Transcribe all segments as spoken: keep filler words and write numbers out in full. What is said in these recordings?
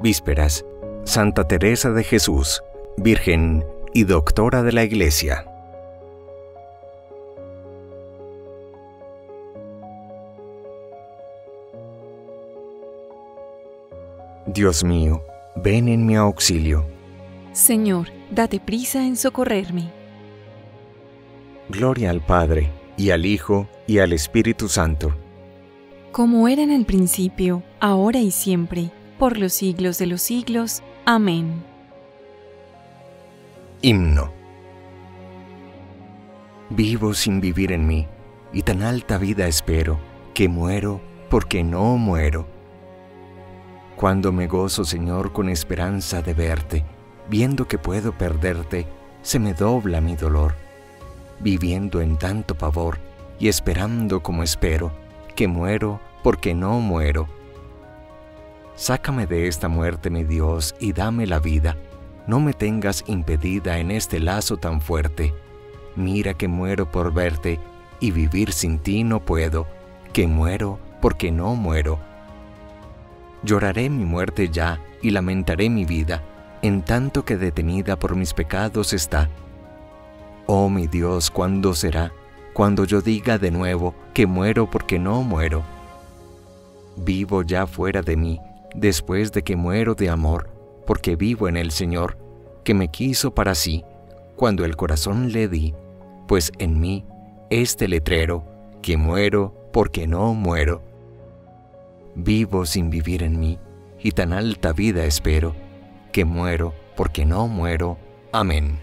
Vísperas. Santa Teresa de Jesús, Virgen y Doctora de la Iglesia. Dios mío, ven en mi auxilio. Señor, date prisa en socorrerme. Gloria al Padre, y al Hijo, y al Espíritu Santo. Como era en el principio, ahora y siempre, por los siglos de los siglos. Amén. Himno. Vivo sin vivir en mí, y tan alta vida espero, que muero porque no muero. Cuando me gozo, Señor, con esperanza de verte, viendo que puedo perderte, se me dobla mi dolor. Viviendo en tanto pavor, y esperando como espero, que muero porque no muero. Sácame de esta muerte, mi Dios, y dame la vida. No me tengas impedida en este lazo tan fuerte. Mira que muero por verte, y vivir sin ti no puedo, que muero porque no muero. Lloraré mi muerte ya, y lamentaré mi vida, en tanto que detenida por mis pecados está. Oh mi Dios, ¿cuándo será? Cuando yo diga de nuevo que muero porque no muero. Vivo ya fuera de mí, después de que muero de amor, porque vivo en el Señor, que me quiso para sí, cuando el corazón le di, pues en mí este letrero, que muero porque no muero. Vivo sin vivir en mí, y tan alta vida espero, que muero porque no muero. Amén.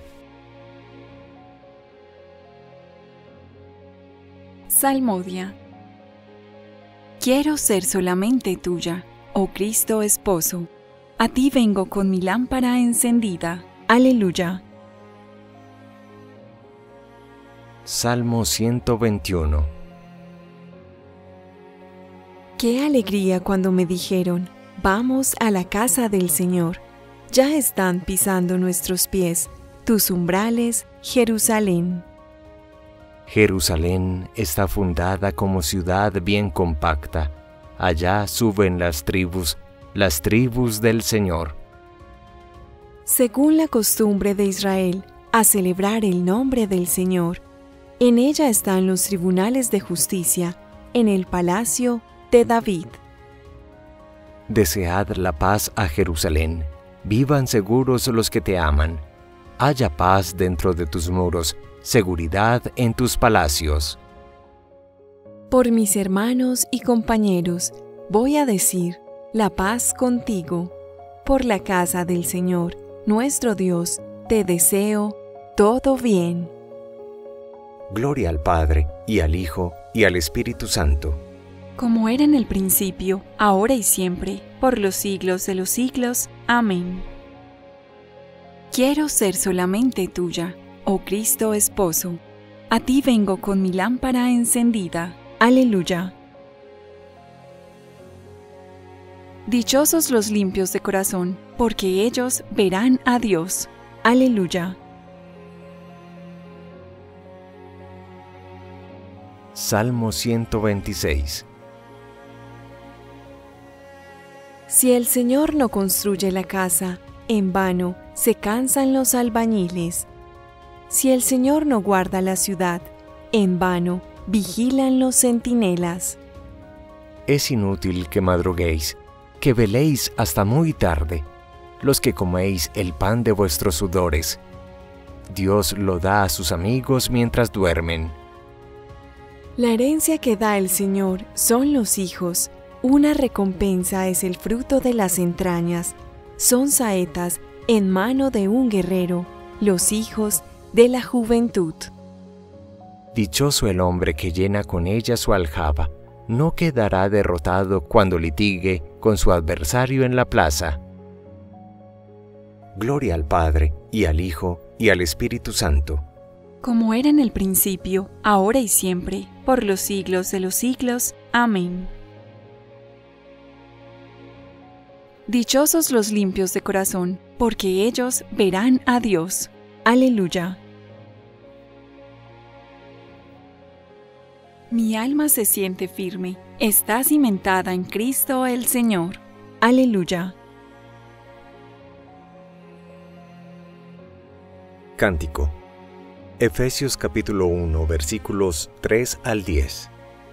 Salmodia. Quiero ser solamente tuya, oh Cristo esposo. A ti vengo con mi lámpara encendida. Aleluya. Salmo ciento veintiuno. Qué alegría cuando me dijeron, vamos a la casa del Señor. Ya están pisando nuestros pies, tus umbrales, Jerusalén. Jerusalén está fundada como ciudad bien compacta. Allá suben las tribus, las tribus del Señor. Según la costumbre de Israel, a celebrar el nombre del Señor. En ella están los tribunales de justicia, en el palacio de David. Desead la paz a Jerusalén. Vivan seguros los que te aman. Haya paz dentro de tus muros, seguridad en tus palacios. Por mis hermanos y compañeros, voy a decir, la paz contigo. Por la casa del Señor, nuestro Dios, te deseo todo bien. Gloria al Padre, y al Hijo, y al Espíritu Santo. Como era en el principio, ahora y siempre, por los siglos de los siglos. Amén. Quiero ser solamente tuya, oh Cristo esposo. A ti vengo con mi lámpara encendida. Aleluya. Dichosos los limpios de corazón, porque ellos verán a Dios. Aleluya. Salmo ciento veintiséis. Si el Señor no construye la casa, en vano se cansan los albañiles. Si el Señor no guarda la ciudad, en vano vigilan los centinelas. Es inútil que madruguéis, que veléis hasta muy tarde, los que coméis el pan de vuestros sudores. Dios lo da a sus amigos mientras duermen. La herencia que da el Señor son los hijos. Una recompensa es el fruto de las entrañas. Son saetas en mano de un guerrero, los hijos de la juventud. Dichoso el hombre que llena con ella su aljaba, no quedará derrotado cuando litigue con su adversario en la plaza. Gloria al Padre, y al Hijo, y al Espíritu Santo. Como era en el principio, ahora y siempre, por los siglos de los siglos. Amén. Dichosos los limpios de corazón, porque ellos verán a Dios. Aleluya. Mi alma se siente firme, está cimentada en Cristo el Señor. Aleluya. Cántico. Efesios capítulo uno, versículos tres al diez.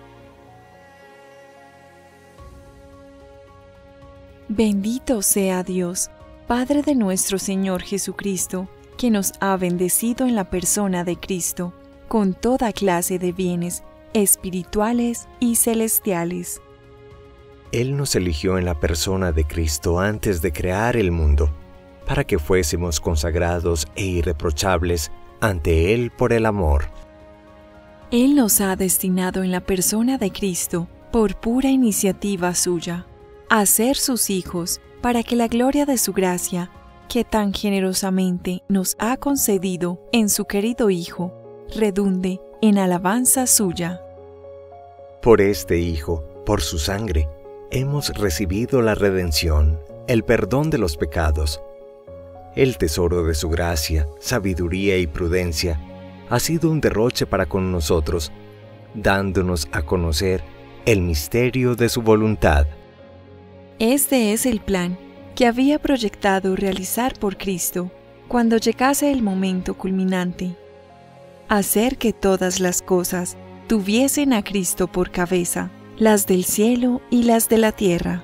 Bendito sea Dios, Padre de nuestro Señor Jesucristo, que nos ha bendecido en la persona de Cristo, con toda clase de bienes espirituales y celestiales. Él nos eligió en la persona de Cristo antes de crear el mundo, para que fuésemos consagrados e irreprochables ante Él por el amor. Él nos ha destinado en la persona de Cristo, por pura iniciativa suya, a ser sus hijos, para que la gloria de su gracia, que tan generosamente nos ha concedido en su querido Hijo, redunde en alabanza suya. Por este Hijo, por su sangre, hemos recibido la redención, el perdón de los pecados. El tesoro de su gracia, sabiduría y prudencia ha sido un derroche para con nosotros, dándonos a conocer el misterio de su voluntad. Este es el plan que había proyectado realizar por Cristo cuando llegase el momento culminante: hacer que todas las cosas tuviesen a Cristo por cabeza, las del cielo y las de la tierra.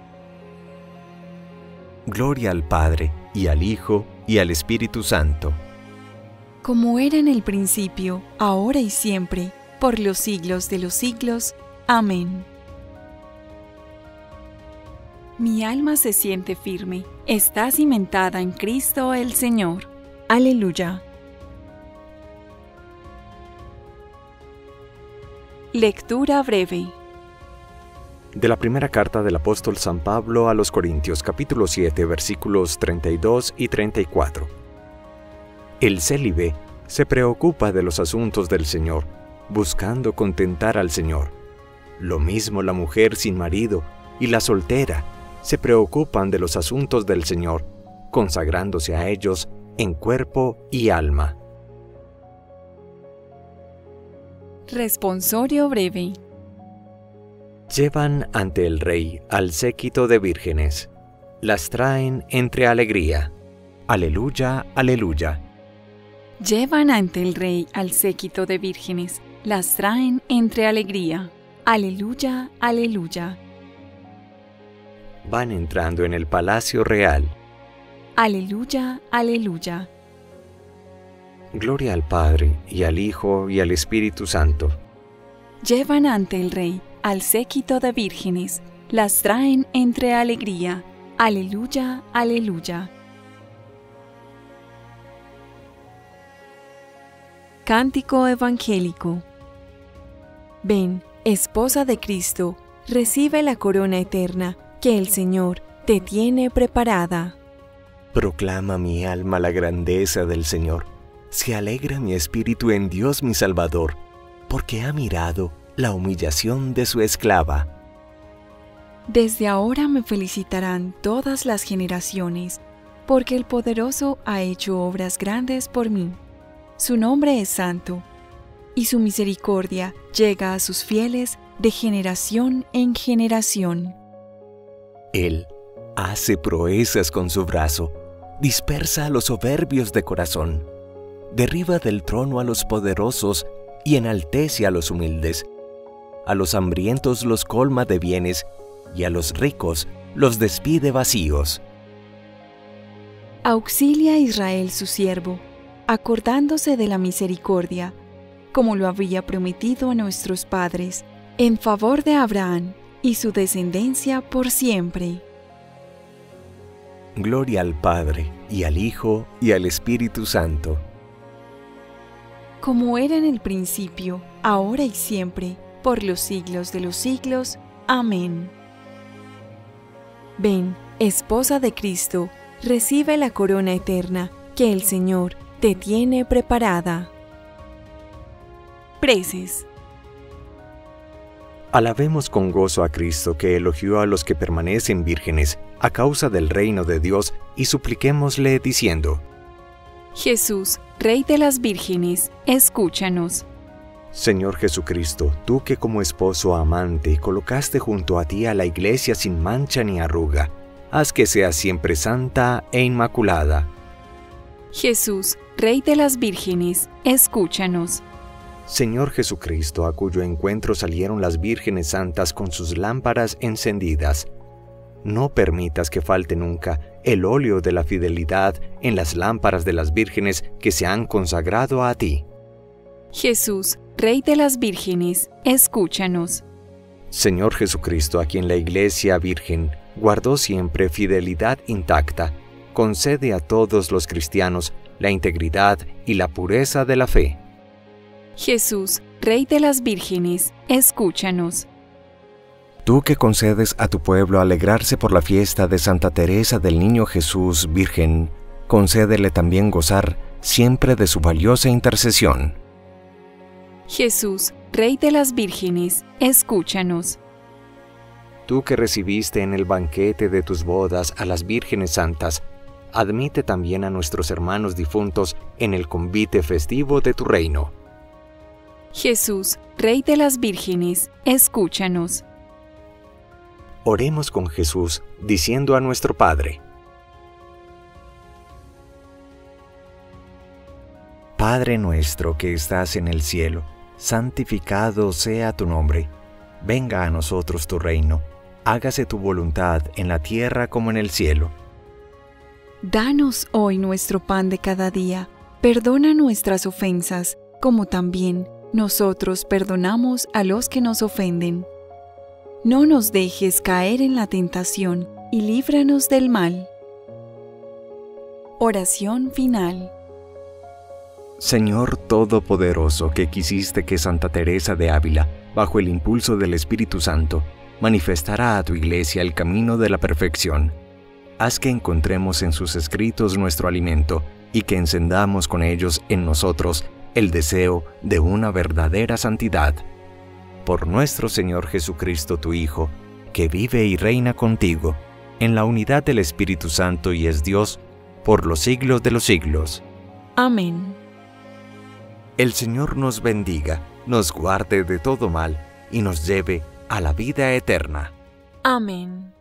Gloria al Padre, y al Hijo, y al Espíritu Santo. Como era en el principio, ahora y siempre, por los siglos de los siglos. Amén. Mi alma se siente firme, está cimentada en Cristo el Señor. Aleluya. Lectura breve. De la primera carta del apóstol San Pablo a los Corintios, capítulo siete, versículos treinta y dos y treinta y cuatro. El célibe se preocupa de los asuntos del Señor, buscando contentar al Señor. Lo mismo la mujer sin marido y la soltera se preocupan de los asuntos del Señor, consagrándose a ellos en cuerpo y alma. Responsorio breve. Llevan ante el rey al séquito de vírgenes. Las traen entre alegría. Aleluya, aleluya. Llevan ante el rey al séquito de vírgenes. Las traen entre alegría. Aleluya, aleluya. Van entrando en el palacio real. Aleluya, aleluya. Gloria al Padre, y al Hijo, y al Espíritu Santo. Llevan ante el rey al séquito de vírgenes, las traen entre alegría. Aleluya, aleluya. Cántico evangélico. Ven, esposa de Cristo, recibe la corona eterna que el Señor te tiene preparada. Proclama mi alma la grandeza del Señor. Se alegra mi espíritu en Dios mi Salvador, porque ha mirado la humillación de su esclava. Desde ahora me felicitarán todas las generaciones, porque el Poderoso ha hecho obras grandes por mí. Su nombre es santo, y su misericordia llega a sus fieles de generación en generación. Él hace proezas con su brazo, dispersa a los soberbios de corazón, derriba del trono a los poderosos y enaltece a los humildes. A los hambrientos los colma de bienes, y a los ricos los despide vacíos. Auxilia a Israel su siervo, acordándose de la misericordia, como lo había prometido a nuestros padres, en favor de Abraham y su descendencia por siempre. Gloria al Padre, y al Hijo, y al Espíritu Santo. Como era en el principio, ahora y siempre, por los siglos de los siglos. Amén. Ven, esposa de Cristo, recibe la corona eterna que el Señor te tiene preparada. Preces. Alabemos con gozo a Cristo, que elogió a los que permanecen vírgenes a causa del reino de Dios, y supliquémosle diciendo: Jesús, Rey de las vírgenes, escúchanos. Señor Jesucristo, tú que como esposo amante colocaste junto a ti a la iglesia sin mancha ni arruga, haz que sea siempre santa e inmaculada. Jesús, Rey de las vírgenes, escúchanos. Señor Jesucristo, a cuyo encuentro salieron las vírgenes santas con sus lámparas encendidas, no permitas que falte nunca el óleo de la fidelidad en las lámparas de las vírgenes que se han consagrado a ti. Jesús, Rey de las vírgenes, escúchanos. Señor Jesucristo, a quien la Iglesia Virgen guardó siempre fidelidad intacta, concede a todos los cristianos la integridad y la pureza de la fe. Jesús, Rey de las vírgenes, escúchanos. Tú que concedes a tu pueblo alegrarse por la fiesta de Santa Teresa del Niño Jesús Virgen, concédele también gozar siempre de su valiosa intercesión. Jesús, Rey de las vírgenes, escúchanos. Tú que recibiste en el banquete de tus bodas a las vírgenes santas, admite también a nuestros hermanos difuntos en el convite festivo de tu reino. Jesús, Rey de las vírgenes, escúchanos. Oremos con Jesús, diciendo a nuestro Padre: Padre nuestro que estás en el cielo, santificado sea tu nombre. Venga a nosotros tu reino. Hágase tu voluntad en la tierra como en el cielo. Danos hoy nuestro pan de cada día. Perdona nuestras ofensas, como también nosotros perdonamos a los que nos ofenden. No nos dejes caer en la tentación y líbranos del mal. Oración final. Señor Todopoderoso, que quisiste que Santa Teresa de Ávila, bajo el impulso del Espíritu Santo, manifestara a tu Iglesia el camino de la perfección, haz que encontremos en sus escritos nuestro alimento y que encendamos con ellos en nosotros el deseo de una verdadera santidad. Por nuestro Señor Jesucristo, tu Hijo, que vive y reina contigo, en la unidad del Espíritu Santo y es Dios, por los siglos de los siglos. Amén. El Señor nos bendiga, nos guarde de todo mal y nos lleve a la vida eterna. Amén.